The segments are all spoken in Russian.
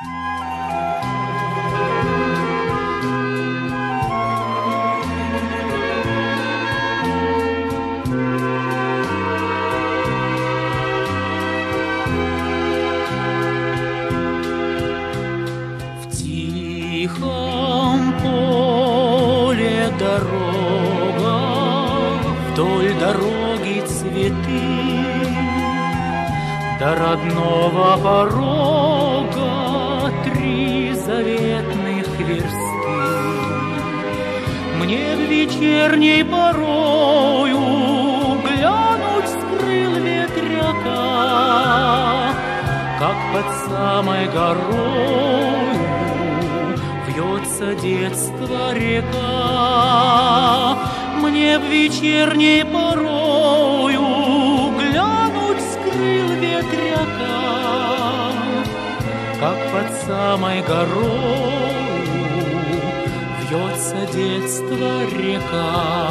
тихом поле дорога, вдоль дороги цветы, до родного порога 3 заветных версты. Мне в вечерней порою глянуть с крыл ветряка, как под самой горою вьется детство река. Мне в вечерней порою глянуть с крыл ветряка, как под самой горою вьется детство река.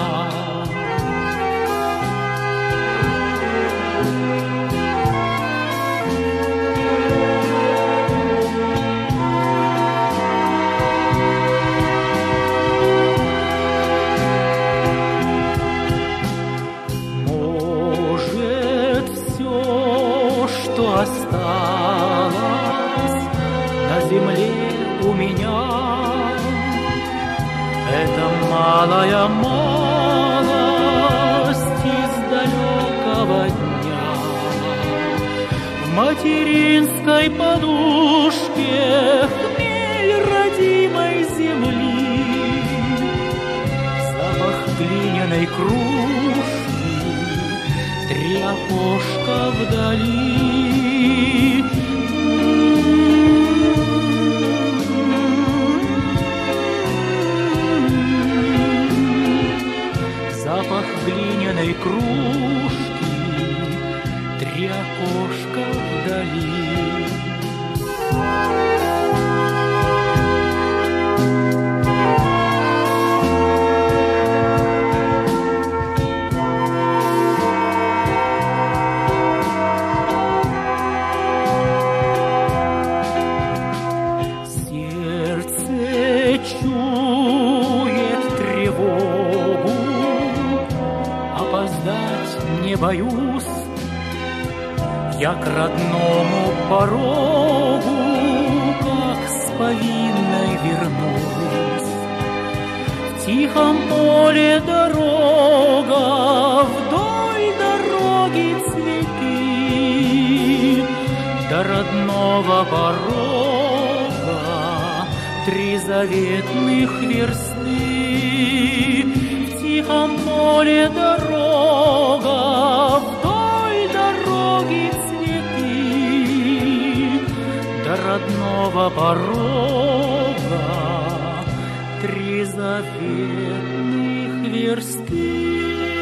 Что осталось на земле у меня, это малая малость из далекого дня. В материнской подушке хмель родимой земли, запах глиняной кружки, 3 окошка вдали. Запах глиняной кружки, 3 окошка вдали. Чует тревогу, опоздать не боюсь, я к родному порогу, как с повинной вернусь. В тихом поле дорога, вдоль дороги цветы, до родного порога 3 заветных версты. В тихом поле дорога, вдоль дороги цветы, до родного порога 3 заветных версты.